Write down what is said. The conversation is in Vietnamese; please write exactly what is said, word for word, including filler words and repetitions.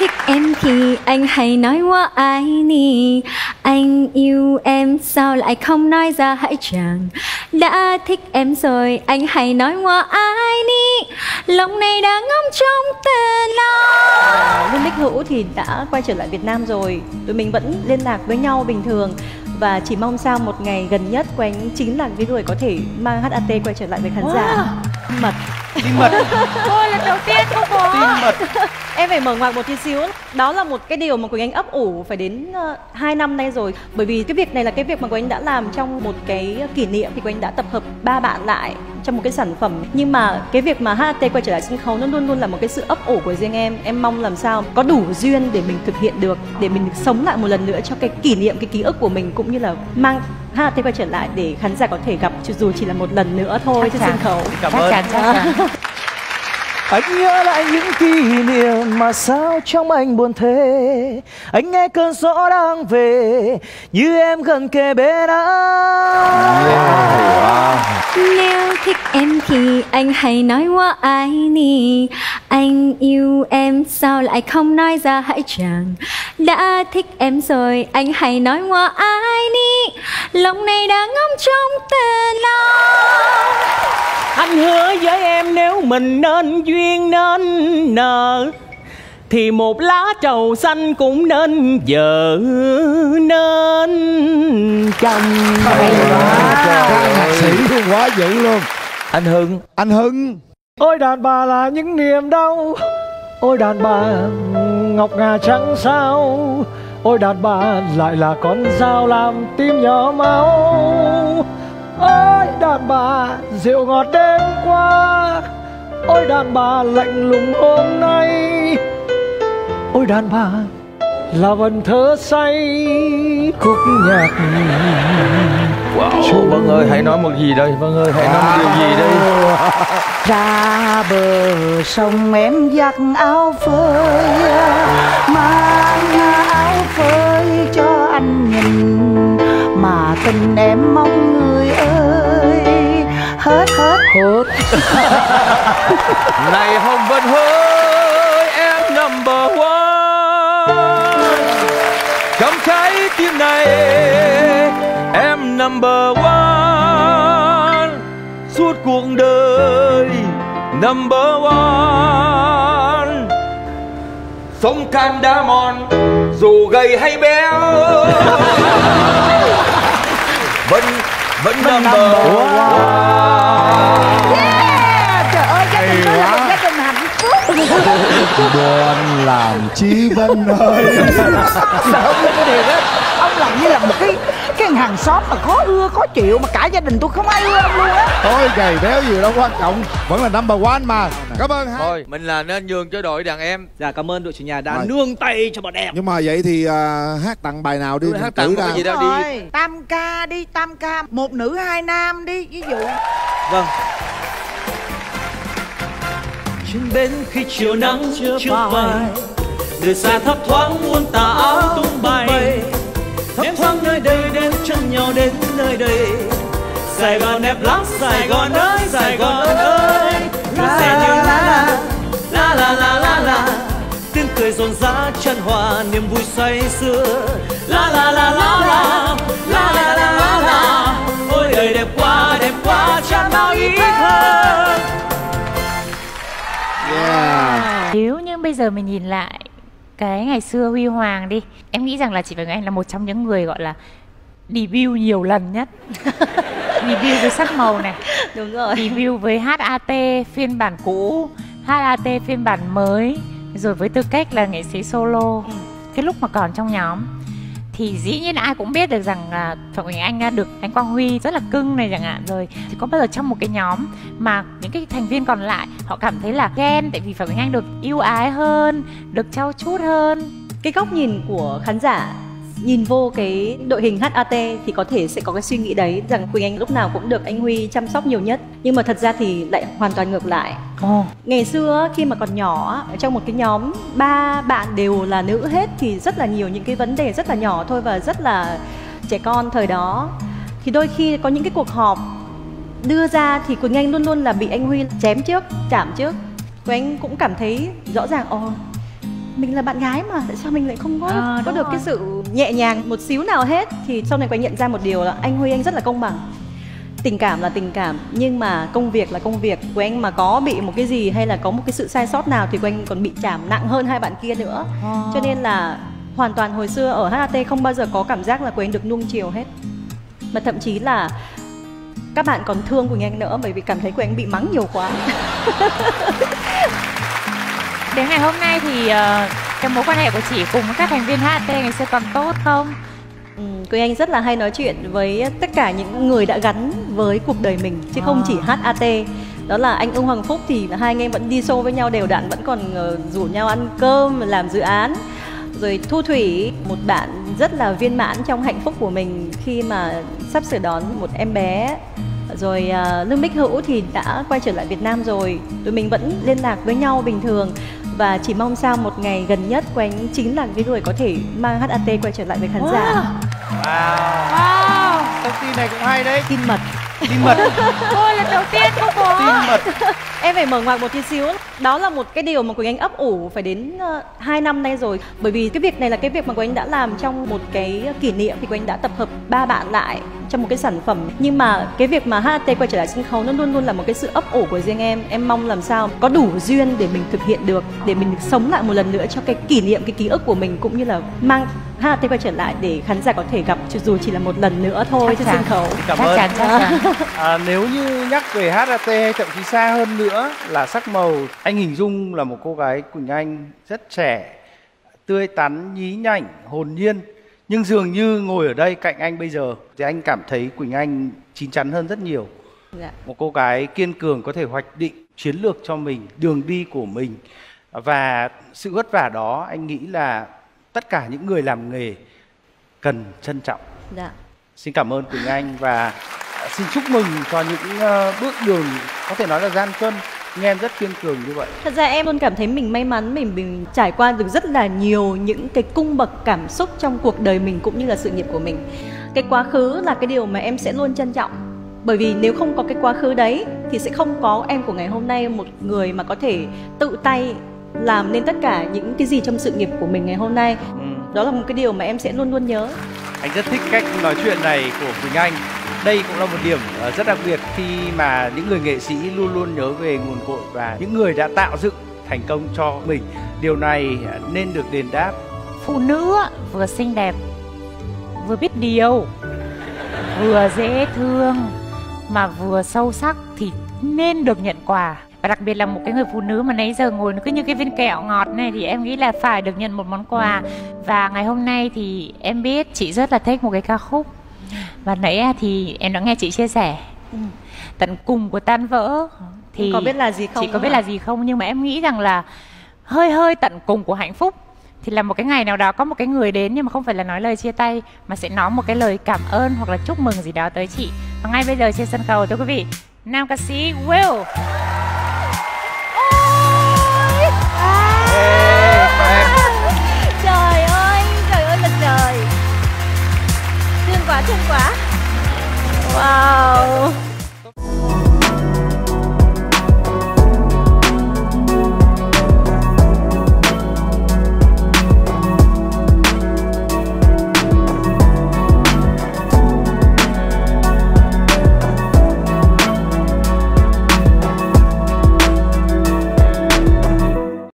thích em thì anh hãy nói wa ai ni. Anh yêu em sao lại không nói ra hãy chẳng. Đã thích em rồi anh hãy nói wa ai ni. Lòng này đã ngóng trông từ lâu. Lương Bích Hữu thì đã quay trở lại Việt Nam rồi. Tụi mình vẫn liên lạc với nhau bình thường. Và chỉ mong sao một ngày gần nhất của anh chính là cái người có thể mang hát a tê quay trở lại với khán Wow. giả. Mật. Tin mật. Ôi lần đầu tiên không có. Tin mật. Em phải mở ngoặc một tí xíu. Đó là một cái điều mà Quỳnh Anh ấp ủ phải đến uh, hai năm nay rồi. Bởi vì cái việc này là cái việc mà Quỳnh Anh đã làm trong một cái kỷ niệm. Thì Quỳnh Anh đã tập hợp ba bạn lại trong một cái sản phẩm. Nhưng mà cái việc mà hát a tê quay trở lại sân khấu nó luôn luôn là một cái sự ấp ủ của riêng em. Em mong làm sao có đủ duyên để mình thực hiện được, để mình được sống lại một lần nữa cho cái kỷ niệm, cái ký ức của mình, cũng như là mang hát a tê quay trở lại để khán giả có thể gặp dù chỉ là một lần nữa thôi trên sân khấu. Cảm ơn. Chắc chắn, chắc chắn. Anh nhớ lại những kỷ niệm mà sao trong anh buồn thế. Anh nghe cơn gió đang về như em gần kề bên anh. Wow. Nếu thích em thì anh hãy nói wa ai ni. Anh yêu em sao lại không nói ra hãy chẳng. Đã thích em rồi anh hãy nói wa ai ni. Lòng này đã ngóng trông từ lâu. Anh hứa với em nếu mình nên duyên nên nợ thì một lá trầu xanh cũng nên vợ nên chồng. Nhạc sĩ luôn, quá dữ luôn. Anh Hưng. Anh Hưng. Ôi đàn bà là những niềm đau. Ôi đàn bà ngọc ngà trắng sao. Ôi đàn bà lại là con dao làm tim nhỏ máu. Ôi đàn bà rượu ngọt đêm qua. Ôi đàn bà lạnh lùng hôm nay. Ôi đàn bà là vần thơ say khúc nhạc. Wow. Vâng ơi hãy nói một gì đây. Vâng ơi hãy nói một điều gì đây. Ra bờ sông em giặt áo phơi, mang áo phơi cho anh nhìn. Mà tình em mong người ơi hết hết hết. Này Hồng Vân ơi em number one. Trong trái tim này em number one. Suốt cuộc đời number one. Sông Cam đá mòn dù gầy hay béo vẫn vẫn number one. Yeah, trời ơi gia đình tôi là một gia đình hạnh phúc. Đoàn làm chi Vân ơi. Sợ không cái điều đó. Ông làm như là một cái cái hàng xóm mà khó ưa khó chịu mà cả gia đình tôi không ai ưa ông luôn á. Thôi gầy béo gì đâu quan trọng, vẫn là number one mà. Cảm ơn hai. Thôi mình là nên nhường cho đội đàn em. Dạ cảm ơn đội chủ nhà đã Rồi. nương tay cho bọn em. Nhưng mà vậy thì à, hát tặng bài nào đi. Tôi hát tặng ra. cái gì đâu Rồi, đi. tam ca đi, tam ca, một nữ hai nam đi, ví dụ. Vâng. trên bên khi chiều nắng chưa phai, người xa thấp thoáng muôn tà áo tung bay, thấp thoáng nơi đây đến chân nhau đến nơi đây. Sài Gòn đẹp lắm, Sài Gòn ơi, Sài Gòn ơi, la la la la la la la la, tiếng cười rộn rã chân hòa niềm vui say sưa. La la la la la la la la la la, ôi đời đẹp quá đẹp quá tràn bao ý thơ. Yeah. Nếu như bây giờ mình nhìn lại cái ngày xưa huy hoàng đi, em nghĩ rằng là chị Vân Anh là một trong những người gọi là debut nhiều lần nhất. Debut với sắc màu này, Đúng rồi. debut với hát a tê phiên bản cũ, hát a tê phiên bản mới, rồi với tư cách là nghệ sĩ solo. Cái lúc mà còn trong nhóm thì dĩ nhiên ai cũng biết được rằng là Phạm Quỳnh Anh được anh Quang Huy rất là cưng này chẳng hạn. Rồi thì có bao giờ trong một cái nhóm mà những cái thành viên còn lại họ cảm thấy là ghen tại vì Phạm Quỳnh Anh được yêu ái hơn, được trau chuốt hơn? Cái góc nhìn của khán giả nhìn vô cái đội hình hát a tê thì có thể sẽ có cái suy nghĩ đấy, rằng Quỳnh Anh lúc nào cũng được anh Huy chăm sóc nhiều nhất. Nhưng mà thật ra thì lại hoàn toàn ngược lại. Ồ. Ngày xưa khi mà còn nhỏ, ở trong một cái nhóm ba bạn đều là nữ hết thì rất là nhiều những cái vấn đề rất là nhỏ thôi và rất là trẻ con thời đó. Thì đôi khi có những cái cuộc họp đưa ra thì Quỳnh Anh luôn luôn là bị anh Huy chém trước, chạm trước. Quỳnh Anh cũng cảm thấy rõ ràng ồ, mình là bạn gái mà tại sao mình lại không có À, có đúng được rồi. cái sự nhẹ nhàng một xíu nào hết. Thì sau này Quỳnh nhận ra một điều là anh Huy anh rất là công bằng. Tình cảm là tình cảm nhưng mà công việc là công việc của anh, mà có bị một cái gì hay là có một cái sự sai sót nào thì của anh còn bị chảm nặng hơn hai bạn kia nữa. À. Cho nên là hoàn toàn hồi xưa ở hát a tê không bao giờ có cảm giác là của anh được nuông chiều hết, mà thậm chí là các bạn còn thương của anh nữa bởi vì cảm thấy của anh bị mắng nhiều quá. Đến ngày hôm nay thì uh, cái mối quan hệ của chị cùng với các thành viên hát a tê ngày xưa còn tốt không? Ừ, Quỳnh Anh rất là hay nói chuyện với tất cả những người đã gắn với cuộc đời mình chứ không chỉ hát a tê. Đó là anh Ưng Hoàng Phúc thì hai anh em vẫn đi show với nhau đều đặn, vẫn còn uh, rủ nhau ăn cơm, làm dự án. Rồi Thu Thủy, một bạn rất là viên mãn trong hạnh phúc của mình khi mà sắp sửa đón một em bé. Rồi uh, Lương Bích Hữu thì đã quay trở lại Việt Nam rồi. Tụi mình vẫn liên lạc với nhau bình thường. Và chỉ mong sao một ngày gần nhất của anh chính là cái người có thể mang hát a tê quay trở lại với khán giả. Wow. Wow, Thông tin này cũng hay đấy. Tin mật. Tin mật. tôi lần đầu tiên không có. Tin mật. Em phải mở ngoặc một tí xíu. Đó là một cái điều mà Quỳnh Anh ấp ủ phải đến uh, hai năm nay rồi. Bởi vì cái việc này là cái việc mà Quỳnh Anh đã làm trong một cái kỷ niệm. Thì Quỳnh Anh đã tập hợp ba bạn lại trong một cái sản phẩm. Nhưng mà cái việc mà hát a tê quay trở lại sân khấu nó luôn luôn là một cái sự ấp ủ của riêng em. Em mong làm sao có đủ duyên để mình thực hiện được, để mình được sống lại một lần nữa cho cái kỷ niệm, cái ký ức của mình, cũng như là mang hát a tê quay trở lại để khán giả có thể gặp dù chỉ là một lần nữa thôi Chắc trên chắn. sân khấu. Cảm Chắc ơn. chắn, chắc chắn. À, nếu như nhắc về hát a tê hay thậm chí xa hơn nữa là sắc màu, anh hình dung là một cô gái Quỳnh Anh rất trẻ, tươi tắn, nhí nhảnh, hồn nhiên. Nhưng dường như ngồi ở đây cạnh anh bây giờ thì anh cảm thấy Quỳnh Anh chín chắn hơn rất nhiều. Dạ. Một cô gái kiên cường có thể hoạch định chiến lược cho mình, đường đi của mình. Và sự vất vả đó anh nghĩ là tất cả những người làm nghề cần trân trọng. Dạ. Xin cảm ơn Quỳnh Anh và xin chúc mừng cho những uh, bước đường có thể nói là gian truân nhưng em rất kiên cường như vậy. Thật ra em luôn cảm thấy mình may mắn, mình mình trải qua được rất là nhiều những cái cung bậc cảm xúc trong cuộc đời mình cũng như là sự nghiệp của mình. Cái quá khứ là cái điều mà em sẽ luôn trân trọng. Bởi vì nếu không có cái quá khứ đấy thì sẽ không có em của ngày hôm nay, một người mà có thể tự tay làm nên tất cả những cái gì trong sự nghiệp của mình ngày hôm nay. Ừ. Đó là một cái điều mà em sẽ luôn luôn nhớ. Anh rất thích cách nói chuyện này của Quỳnh Anh. Đây cũng là một điểm rất đặc biệt khi mà những người nghệ sĩ luôn luôn nhớ về nguồn cội và những người đã tạo dựng thành công cho mình. Điều này nên được đền đáp. Phụ nữ vừa xinh đẹp, vừa biết điều, vừa dễ thương mà vừa sâu sắc thì nên được nhận quà. Và đặc biệt là một cái người phụ nữ mà nãy giờ ngồi cứ như cái viên kẹo ngọt này thì em nghĩ là phải được nhận một món quà. Và ngày hôm nay thì em biết chị rất là thích một cái ca khúc. Và nãy thì em đã nghe chị chia sẻ Ừ. Tận cùng của tan vỡ. Thì Có biết là gì không? Chị có biết là gì không? Nhưng mà em nghĩ rằng là hơi hơi tận cùng của hạnh phúc thì là một cái ngày nào đó có một cái người đến, nhưng mà không phải là nói lời chia tay mà sẽ nói một cái lời cảm ơn hoặc là chúc mừng gì đó tới chị. Và ngay bây giờ trên sân khấu thưa quý vị, nam ca sĩ Will. Ôi! Ê, Trời ơi, trời ơi là trời. Thương quá, thương quá. Wow.